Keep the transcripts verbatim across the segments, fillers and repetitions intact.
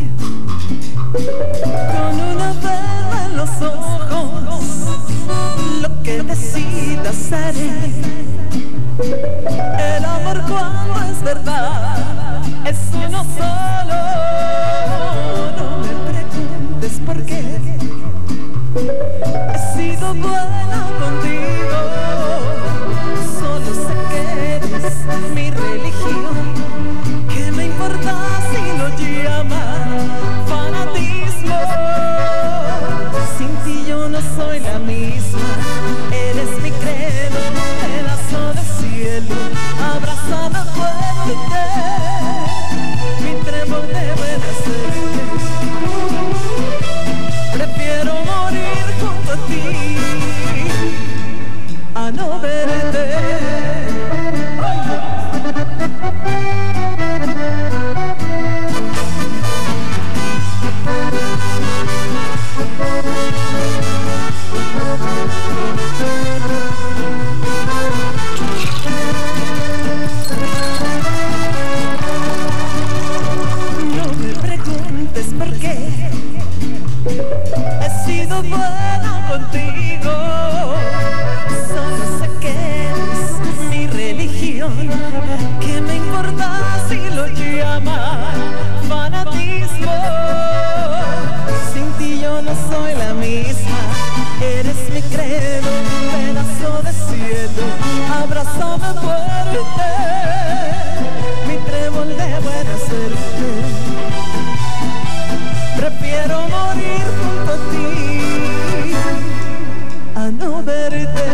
con una vela en los ojos, lo que decidas haré. El amor cuando es verdad es uno solo. No me preguntes por qué. He sido buena contigo, solo sé que eres mi religión. ¿Qué me importa si lo llaman fanatismo? Sin ti yo no soy la misma. Eres mi credo, pedazo de cielo. Abrázame fuerte, mi trébol de buena suerte. Prefiero morir junto a ti a no verte. No me preguntes por qué. He sido buena contigo, solo sé que eres mi religión. ¿Qué me importa si lo llaman fanatismo? Sin ti yo no soy la misma. Eres mi credo, pedazo de cielo. Abrázame fuerte, mi trébol de buena suerte. Prefiero morir junto a ti a no verte.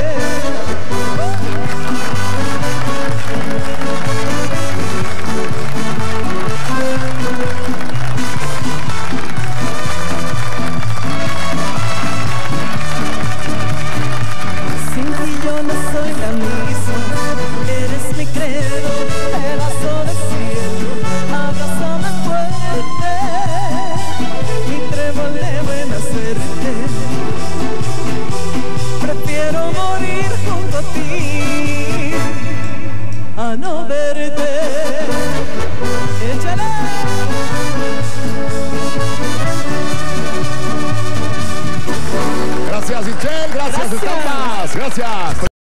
Sin ti yo no soy la misma. Eres mi credo, pedazo de cielo. Abrázame fuerte, mi trébol de buena suerte. Prefiero morir junto a ti a no verte. ¡Échale! Gracias, Michelle. Gracias, Gracias. Estampas. Gracias.